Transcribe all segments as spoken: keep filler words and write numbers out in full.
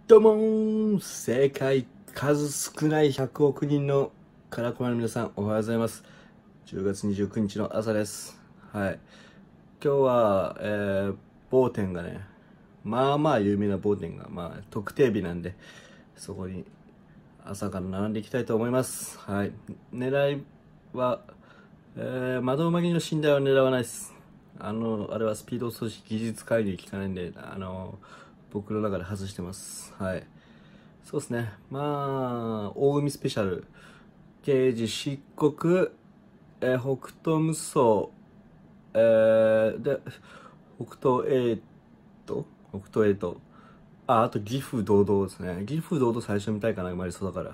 どうもー、世界数少ないひゃくおく人のカラコマの皆さん、おはようございます。じゅうがつにじゅうくにちの朝です。はい。今日は、えー、某店がね、まあまあ有名な某店が、まあ特定日なんで、そこに朝から並んでいきたいと思います。はい。狙いは、えー、窓巻きの寝台は狙わないです。あの、あれはスピード阻止技術介入効かないんで、あの、僕の中で外してます。はい。そうですね。まあ、大海スペシャル、刑事漆黒、えー、北斗無双、えー、で、北斗エイト、北斗エイト、あ、あと岐阜堂々ですね。岐阜堂々最初見たいかな、生まれそうだから。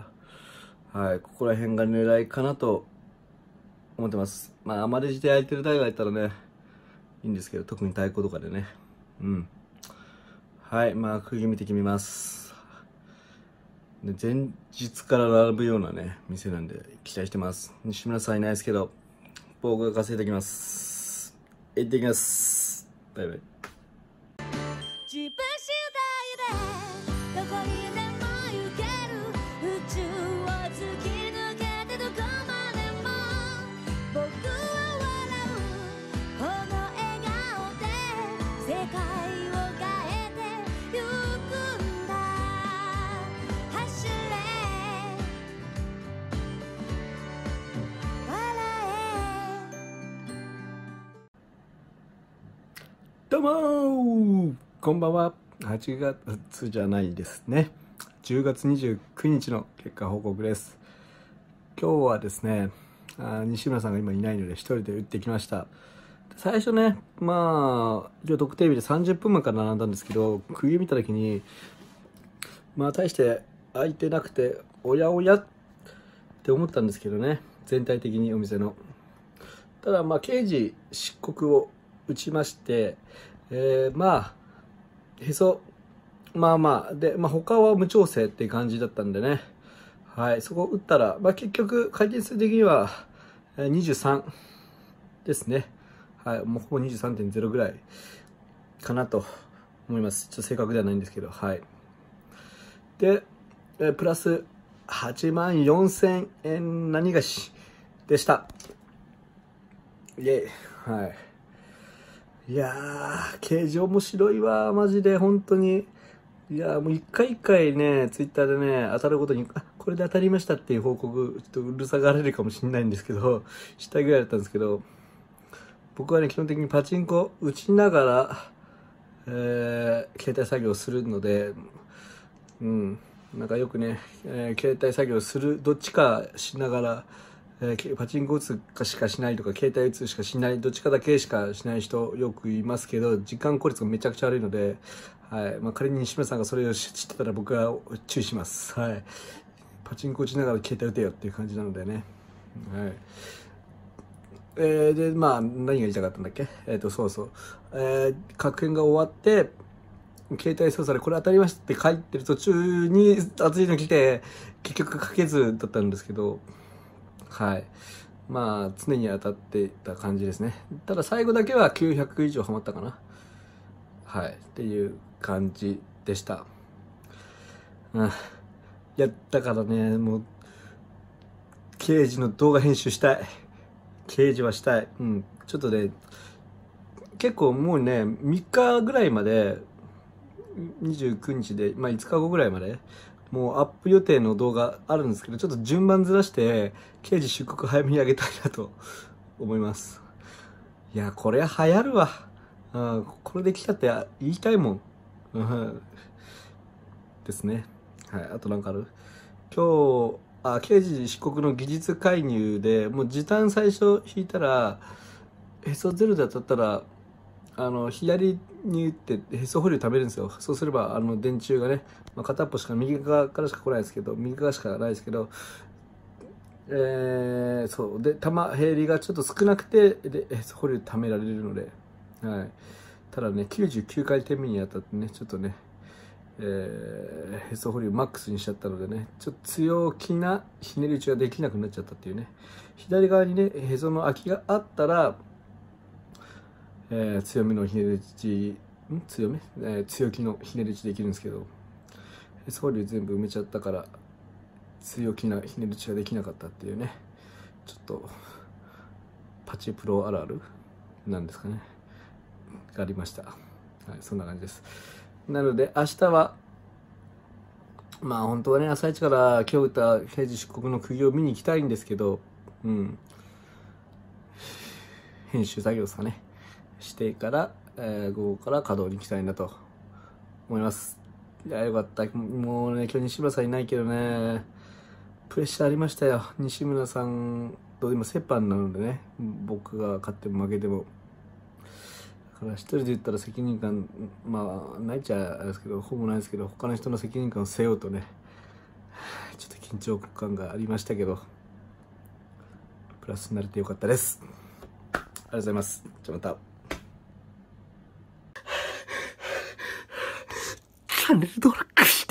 はい、ここら辺が狙いかなと思ってます。まあ、あまりして空いてる台がいたらね、いいんですけど、特に太鼓とかでね。うん。はい、まあ、釘見て決めます。で前日から並ぶようなね、店なんで期待してます。西村さんいないですけど、僕が稼いできます。行ってきます。バイバイ。 自分次第でどこにでも行ける宇宙を突き抜けてどこまでも僕は笑うこの笑顔で世界を変えてゆくんだ走れ笑えどうもー、こんばんは。はちがつじゃないですね。じゅうがつにじゅうくにちの結果報告です。今日はですね、あ西村さんが今いないので一人で打ってきました。最初ね、まあ、一応特定日でさんじゅっぷんまえから並んだんですけど、釘見た時に、まあ大して空いてなくて、おやおやって思ったんですけどね、全体的にお店の。ただまあ刑事漆黒を打ちまして、えー、まあへそまあまあで、まあ、他は無調整っていう感じだったんでね、はい、そこを打ったら、まあ、結局回転数的にはにじゅうさんですね。はい、もうほぼ にじゅうさんてんゼロ ぐらいかなと思います。ちょっと正確ではないんですけど、はい。でプラスはちまんよんせんえん何がしでした。イエイ。はい。いやー、刑事面白いわ、マジで、本当に。いやー、もう一回一回ね、ツイッターでね、当たることに、あ、これで当たりましたっていう報告、ちょっとうるさがられるかもしれないんですけど、したいぐらいだったんですけど、僕はね、基本的にパチンコ打ちながら、えー、携帯作業をするので、うん、なんかよくね、えー、携帯作業する、どっちかしながら、えー、パチンコ打つかしかしないとか、携帯打つしかしない、どっちかだけしかしない人よくいますけど、時間効率がめちゃくちゃ悪いので、はい。まあ、仮に西村さんがそれを知ってたら僕は注意します。はい。パチンコ打ちながら携帯打てよっていう感じなのでね。はい。えー、で、まあ、何が言いたかったんだっけえっ、ー、と、そうそう。えー、確変が終わって、携帯操作でこれ当たりましたって書いてる途中に熱いの来て、結局書けずだったんですけど、はい。まあ、常に当たってた感じですね。ただ最後だけはきゅうひゃく以上ハマったかな。はい。っていう感じでした。うん。いや、だからね、もう、刑事の動画編集したい。刑事はしたい。うん。ちょっとね、結構もうね、みっかぐらいまで、にじゅうくにちで、まあいつかごぐらいまで、もうアップ予定の動画あるんですけど、ちょっと順番ずらして、刑事出国早めに上げたいなと思います。いや、これ流行るわ。うん、これで来たって言いたいもん。うん、ですね。はい、あとなんかある今日、あ、刑事漆黒の技術介入で、もう時短最初引いたら、へそゼロで当たったら、あの、左に打ってへそ保留貯めるんですよ。そうすれば、あの、電柱がね、まあ、片っぽしか、右側からしか来ないですけど、右側しかないですけど、えー、そう。で、玉減りがちょっと少なくて、で、へそ保留貯められるので、はい。ただね、きゅうじゅうきゅうかい転目に当たってね、ちょっとね、えー、へそ保留マックスにしちゃったのでね、ちょっと強気なひねり打ちができなくなっちゃったっていうね。左側にね、へその空きがあったら、えー、強めのひねり打ち、ん強め、えー、強気のひねり打ちできるんですけど、 送料全部埋めちゃったから強気なひねり打ちができなかったっていうね、ちょっとパチプロあるあるなんですかねがありました。はい、そんな感じです。なので明日はまあ本当はね、朝一から今日歌刑事出国の釘を見に行きたいんですけど、うん編集作業ですかねしてから、えー、午後から稼働に行きたいなと思います。いや、よかった。もうね、今日西村さんいないけどね、プレッシャーありましたよ。西村さんと今折半なのでね、僕が勝っても負けても。だから一人で言ったら責任感、まあ、ないっちゃあれですけど、ほぼないですけど、他の人の責任感を背負うとね、ちょっと緊張感がありましたけど、プラスになれてよかったです。ありがとうございます。じゃあまた。チャンネル登録